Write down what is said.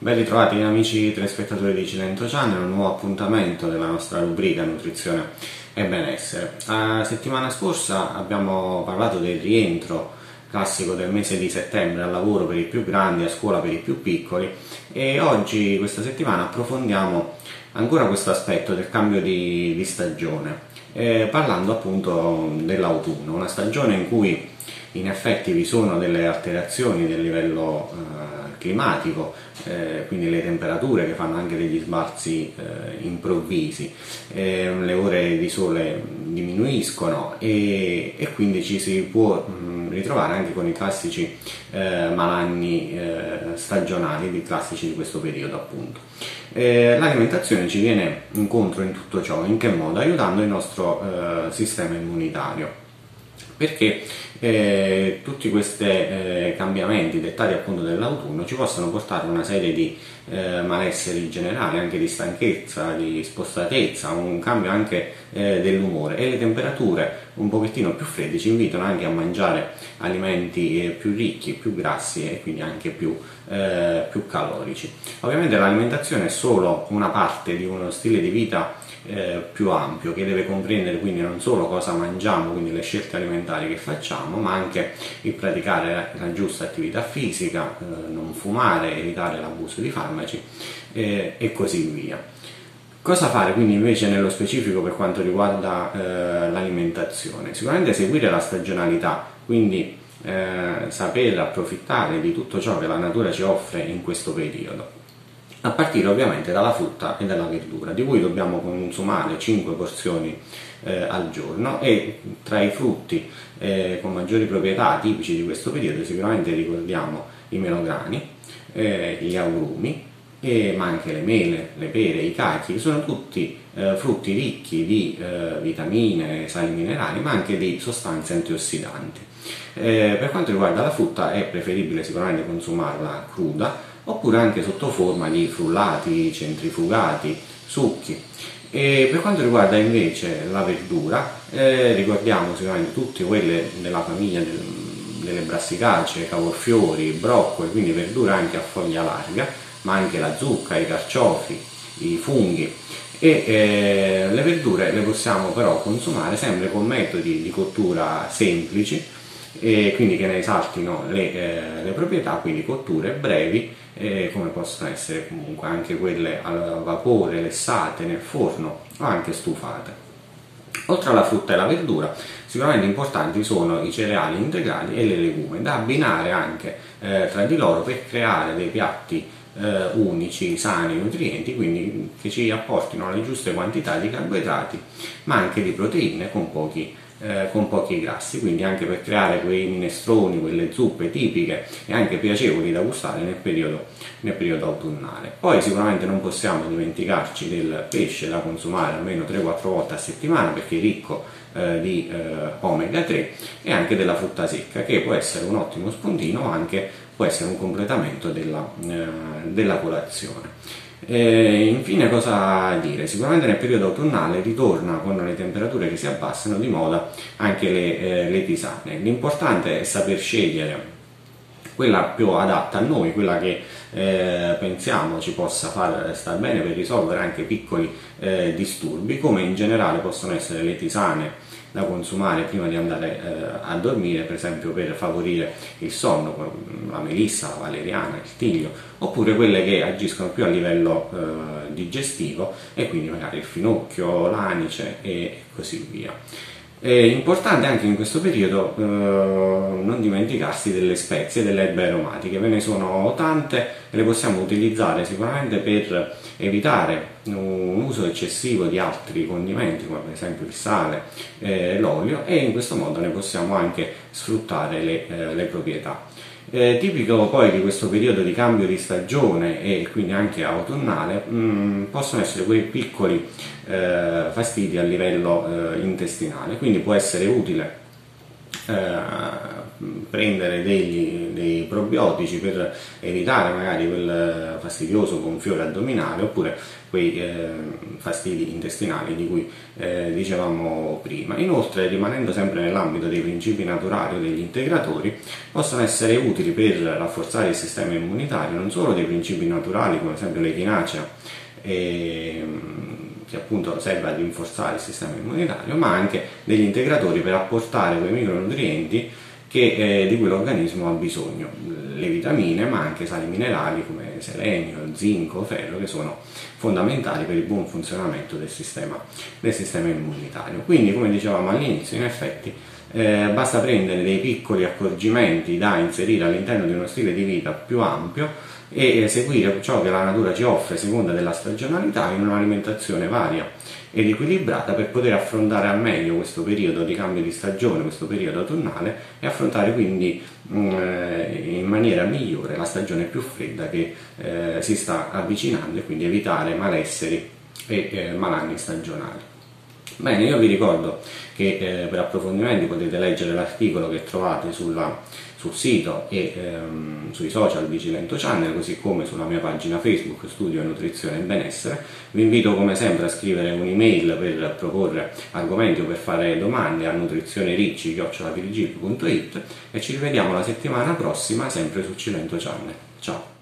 Ben ritrovati amici telespettatori di Cilento Channel, un nuovo appuntamento della nostra rubrica Nutrizione e Benessere. La settimana scorsa abbiamo parlato del rientro classico del mese di settembre al lavoro per i più grandi, a scuola per i più piccoli, e oggi, questa settimana, approfondiamo ancora questo aspetto del cambio di stagione, parlando appunto dell'autunno, una stagione in cui in effetti vi sono delle alterazioni del livello climatico, quindi le temperature che fanno anche degli sbalzi improvvisi, le ore di sole diminuiscono e quindi ci si può ritrovare anche con i classici malanni stagionali, classici di questo periodo appunto. L'alimentazione ci viene incontro in tutto ciò. In che modo? Aiutando il nostro sistema immunitario, perché tutti questi cambiamenti dettati appunto dall'autunno ci possono portare a una serie di malesseri generali, anche di stanchezza, di spostatezza, un cambio anche dell'umore, e le temperature un pochettino più fredde ci invitano anche a mangiare alimenti più ricchi, più grassi e quindi anche più calorici. Ovviamente l'alimentazione è solo una parte di uno stile di vita più ampio, che deve comprendere quindi non solo cosa mangiamo, quindi le scelte alimentari che facciamo, ma anche il praticare la giusta attività fisica, non fumare, evitare l'abuso di farmaci e così via. Cosa fare quindi invece nello specifico per quanto riguarda l'alimentazione? Sicuramente seguire la stagionalità, quindi saper approfittare di tutto ciò che la natura ci offre in questo periodo, a partire ovviamente dalla frutta e dalla verdura, di cui dobbiamo consumare 5 porzioni al giorno, e tra i frutti con maggiori proprietà tipici di questo periodo sicuramente ricordiamo i melograni, gli agrumi, ma anche le mele, le pere, i cachi. Sono tutti frutti ricchi di vitamine, sali minerali, ma anche di sostanze antiossidanti. Per quanto riguarda la frutta è preferibile sicuramente consumarla cruda, oppure anche sotto forma di frullati, centrifugati, succhi. E per quanto riguarda invece la verdura, ricordiamo sicuramente tutte quelle della famiglia delle brassicacee, cavolfiori, broccoli, quindi verdura anche a foglia larga, ma anche la zucca, i carciofi, i funghi. Le verdure le possiamo però consumare sempre con metodi di cottura semplici, e quindi che ne esaltino le proprietà, quindi cotture brevi, come possono essere comunque anche quelle al vapore, lessate nel forno o anche stufate. Oltre alla frutta e alla verdura, sicuramente importanti sono i cereali integrali e le legume, da abbinare anche tra di loro per creare dei piatti unici, sani, nutrienti, quindi che ci apportino le giuste quantità di carboidrati, ma anche di proteine con pochi grassi, quindi anche per creare quei minestroni, quelle zuppe tipiche e anche piacevoli da gustare nel periodo autunnale. Poi sicuramente non possiamo dimenticarci del pesce, da consumare almeno 3-4 volte a settimana, perché è ricco di omega 3, e anche della frutta secca, che può essere un ottimo spuntino, ma anche può essere un completamento della colazione. Infine, cosa dire? Sicuramente nel periodo autunnale ritorna, con le temperature che si abbassano, di moda anche le tisane. L'importante è saper scegliere quella più adatta a noi, quella che pensiamo ci possa far star bene per risolvere anche piccoli disturbi, come in generale possono essere le tisane da consumare prima di andare a dormire, per esempio per favorire il sonno, la melissa, la valeriana, il tiglio, oppure quelle che agiscono più a livello digestivo, e quindi magari il finocchio, l'anice e così via. È importante anche in questo periodo non dimenticarsi delle spezie, delle erbe aromatiche. Ve ne sono tante e le possiamo utilizzare sicuramente per evitare un uso eccessivo di altri condimenti, come per esempio il sale, l'olio, e in questo modo ne possiamo anche sfruttare le proprietà. Tipico poi di questo periodo di cambio di stagione, e quindi anche autunnale, possono essere quei piccoli fastidi a livello intestinale, quindi può essere utile prendere dei probiotici per evitare magari quel fastidioso gonfiore addominale oppure quei fastidi intestinali di cui dicevamo prima. Inoltre, rimanendo sempre nell'ambito dei principi naturali o degli integratori, possono essere utili per rafforzare il sistema immunitario non solo dei principi naturali come ad esempio l'echinacea, che appunto serve a rinforzare il sistema immunitario, ma anche degli integratori per apportare quei micronutrienti di cui l'organismo ha bisogno, le vitamine ma anche sali minerali come selenio, zinco, ferro, che sono fondamentali per il buon funzionamento del sistema immunitario. Quindi, come dicevamo all'inizio, in effetti basta prendere dei piccoli accorgimenti da inserire all'interno di uno stile di vita più ampio e seguire ciò che la natura ci offre a seconda della stagionalità in un'alimentazione varia ed equilibrata per poter affrontare al meglio questo periodo di cambio di stagione, questo periodo autunnale, e affrontare quindi in maniera migliore la stagione più fredda che si sta avvicinando, e quindi evitare malesseri e malanni stagionali. Bene, io vi ricordo che per approfondimenti potete leggere l'articolo che trovate sul sito e sui social di Cilento Channel, così come sulla mia pagina Facebook Studio Nutrizione e Benessere. Vi invito come sempre a scrivere un'email per proporre argomenti o per fare domande a nutrizionericci@virgilio.it e ci rivediamo la settimana prossima sempre su Cilento Channel. Ciao!